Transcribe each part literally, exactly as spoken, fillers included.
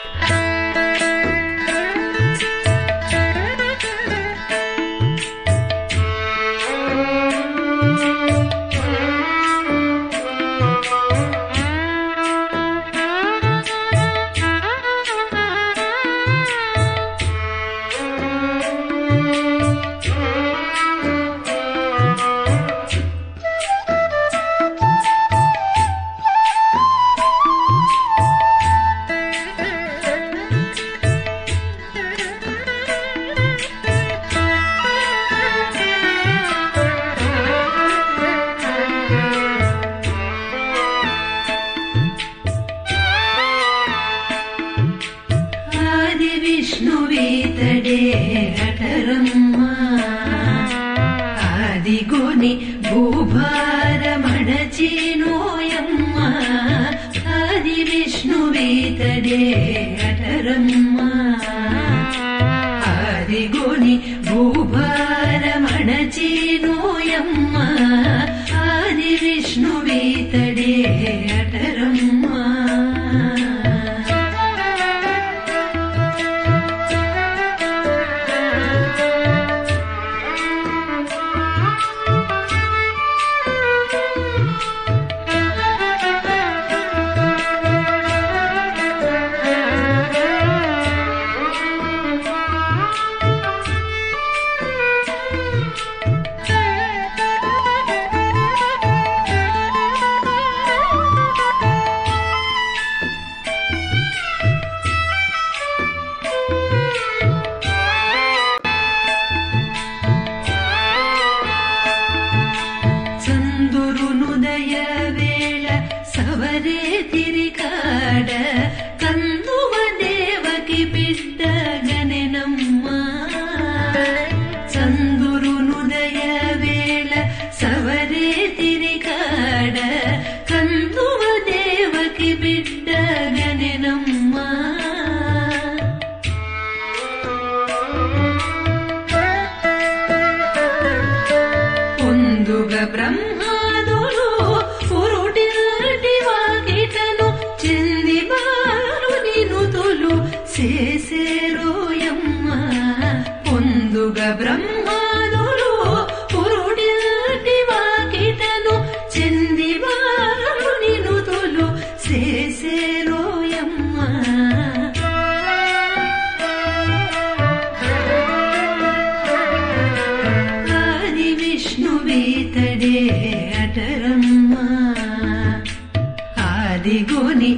విష్ణువీతడే హఠరమ్మ ఆదిగోని భూభారమణచినోయమ్మ ఆది విష్ణువీతడే హఠరమ్మ ఆదిగోని భూభారమణచినోయమ్మ ఆది విష్ణువీతడే హఠరమ్మ సవరే తిరికాడ కందువ దేవకి బిడ్డ గనెనమ్మ చందురునుదయ వేళ సవరే తిరికాడ కందువ దేవకి బిడ్డ గనెనమ్మ పొందుగ బ్రహ్మ చేసేరోయమ్మ పొందుగ బ్రహ్మాదులు పురుడిటి వాకిటను చెందివారు నినుతులు చేసేరోయమ్మ ఆది విష్ణువీతడే హఠరమ్మ ఆదిగోని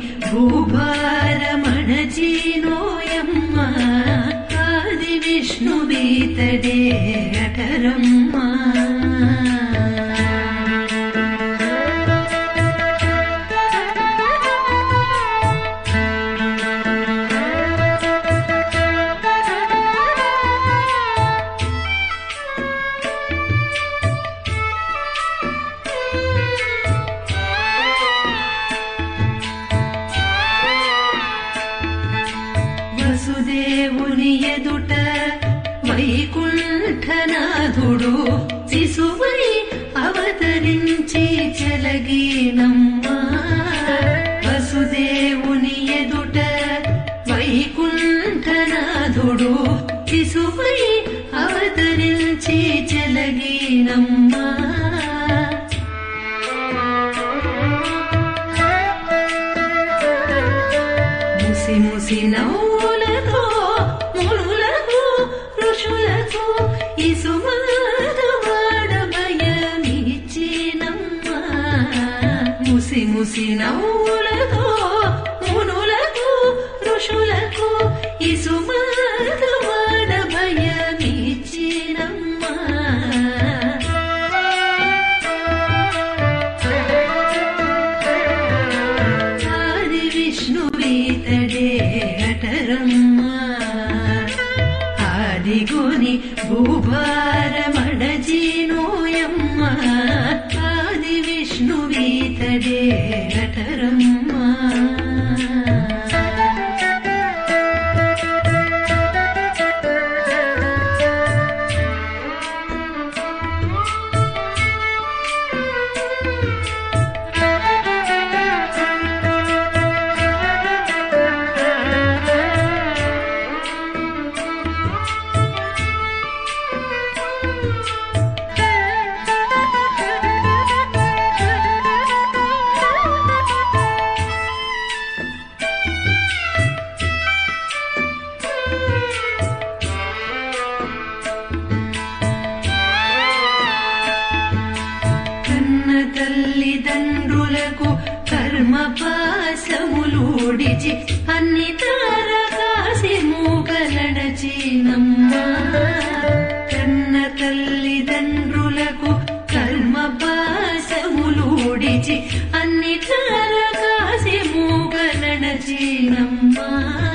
భూభారమణచినోయమ్మ ఆది విష్ణువీతడే హఠరమ్మ వసుదేవుని ఎదుట వైకుంఠనాథుడు శిశువై అవతరించి చెలగీనమ్మ వసుదేవుని ఎదుట వైకుంఠనాథుడు శిశువై అవతరించి చెలగీనమ్మ ముసి ముసి నవ్వులతో మునులకు ఋషులకు ఇసుమాధవాడ భయమిచ్చినమ్మ ముసి ముసి నవ్వులతో మునులకు ఋషులకు ఇసుమాధవాడ భయమిచ్చినమ్మ ఆది విష్ణువీతడే హఠరమ్మ ఆదిగోని భూభారమణచినోయమ్మ ఆది విష్ణువీతడే హఠరమ్మ కర్మ పాసములుడిచి అన్ని తారకాసి మూగలడచినమ్మా కన్న తల్లిదండ్రులకు కర్మ పాసములుడిచి అన్ని తారకాసి మూగలడచినమ్మా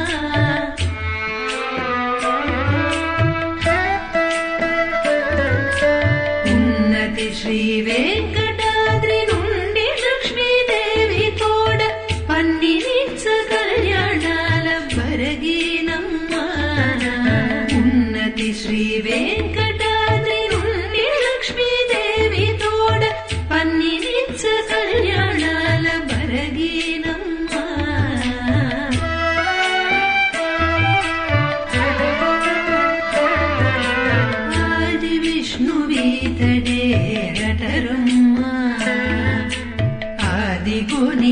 ఉన్నతి శ్రీ వెంకటాద్రి నుండి లక్ష్మీదేవి తోడ పన్నినిచ్చ కళ్యాణాల బరగీనమ్మా ఉన్నతి శ్రీ వెంకటాద్రి నుండి లక్ష్మీదేవి తోడ పన్నినిచ్చ కళ్యాణాల బరగీనమ్మా ఆది విష్ణువీతడే అటరమ్మా ఆదిగుని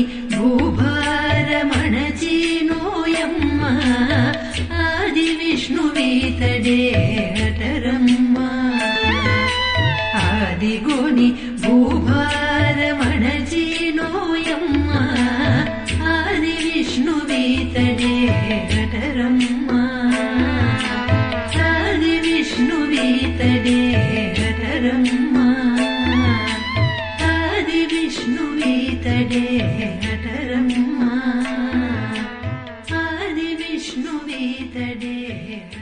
భూభారమణచీనోయమ్మా ఆది విష్ణువీతడే అటరమ్మా ఆదిగుని భూభారమణచీనోయమ్మా ఆది విష్ణువీతడే అటరమ్మా ఆది విష్ణువీతడే అటరమ్మా ఆది విష్ణువీతడే అటరమ్మా ఆది విష్ణువీతడే